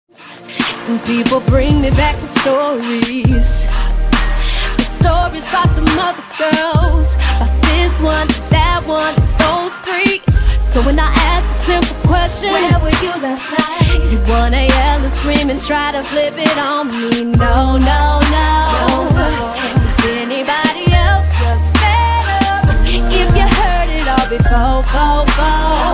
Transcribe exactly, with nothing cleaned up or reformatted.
And people bring me back the stories, the stories about the mother girls, about this one, that one, those three. So when I ask a simple question, where were you last night? You wanna yell and scream and try to flip it on me. No, no, no, no. Is anybody else just better? If you heard it all before, before, before.